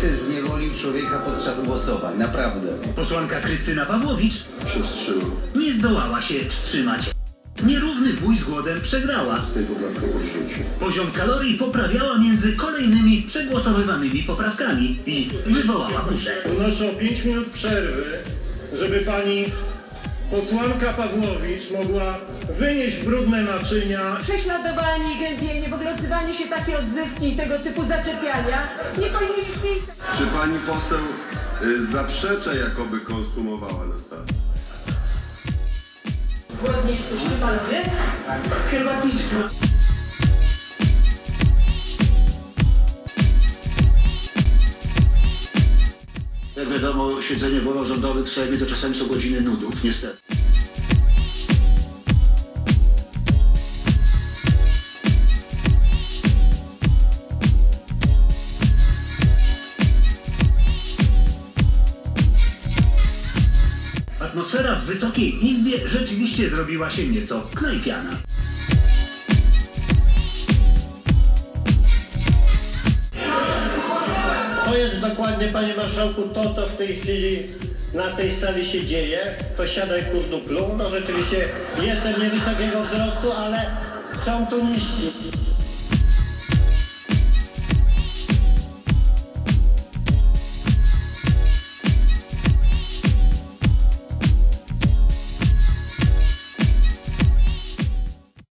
zniewolił człowieka podczas głosowań, naprawdę. Posłanka Krystyna Pawłowicz się wstrzymał. nie zdołała się wstrzymać. Nierówny bój z głodem przegrała. Z tej poprawką odrzucił. Poziom kalorii poprawiała między kolejnymi przegłosowywanymi poprawkami i wywołała burzę. Wnoszę o 5 minut przerwy, żeby pani posłanka Pawłowicz mogła wynieść brudne naczynia. Prześladowanie, gnębienie, w ogóle odzywanie się, takie odzywki i tego typu zaczepiania nie powinny mieć miejsca. Czy pani poseł zaprzecza, jakoby konsumowała na sali? Głodnie jesteście panowie? Herbatniczki. Jak wiadomo, siedzenie w ławach rządowych w Sejmie to czasami są godziny nudów, niestety. Atmosfera w Wysokiej Izbie rzeczywiście zrobiła się nieco knajpiana. To jest dokładnie, panie marszałku, to, co w tej chwili na tej sali się dzieje. To siadaj kurduplu. No rzeczywiście jestem niewysokiego wzrostu, ale są tu niżsi.